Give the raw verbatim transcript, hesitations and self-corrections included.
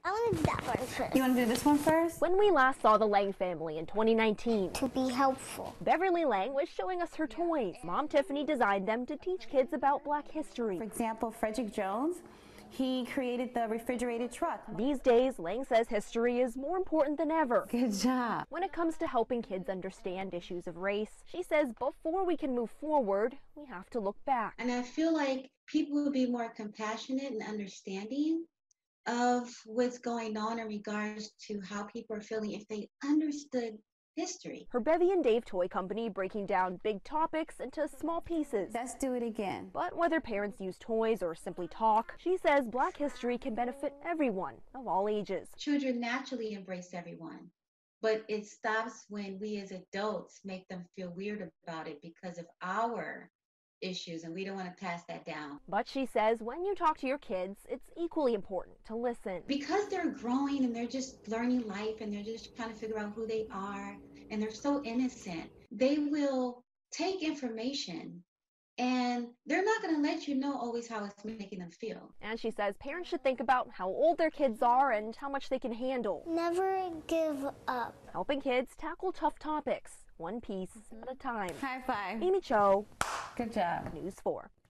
I want to do that one first. You want to do this one first? When we last saw the Lang family in twenty nineteen, To be helpful. Beverly Lang was showing us her toys. Mom Tiffany designed them to teach kids about Black history. For example, Frederick Jones, he created the refrigerated truck. These days, Lang says history is more important than ever. Good job. When it comes to helping kids understand issues of race, she says before we can move forward, we have to look back. And I feel like people will be more compassionate and understanding of what's going on in regards to how people are feeling if they understood history. Her Bevy and Dave toy company breaking down big topics into small pieces. Let's do it again. But whether parents use toys or simply talk, she says Black history can benefit everyone of all ages. Children naturally embrace everyone, but it stops when we as adults make them feel weird about it because of our issues, and we don't want to pass that down. But she says when you talk to your kids, it's equally important to listen. Because they're growing and they're just learning life and they're just trying to figure out who they are and they're so innocent, they will take information and they're not going to let you know always how it's making them feel. And she says parents should think about how old their kids are and how much they can handle. Never give up. Helping kids tackle tough topics, one piece at a time. High five. Amy Cho, Good job. News four.